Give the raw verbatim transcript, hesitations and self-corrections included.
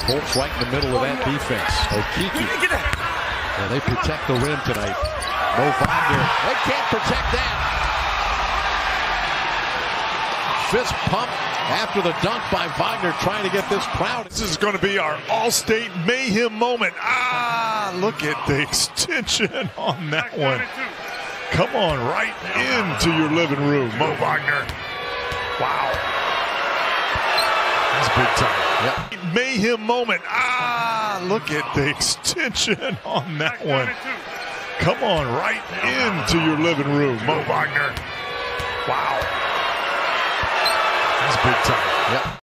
Colts right in the middle of that defense. Okiki. Well, they protect the rim tonight. Mo Wagner. They can't protect that. Fist pump after the dunk by Wagner, trying to get this crowd. This is going to be our all-state mayhem moment. Ah, look at the extension on that one. Come on, right into your living room, Mo Wagner. Wow. That's big time. Yep. Mayhem moment. Ah, look at the extension on that one. Come on, right into your living room, Mo Wagner. Wow. That's big time. Yep.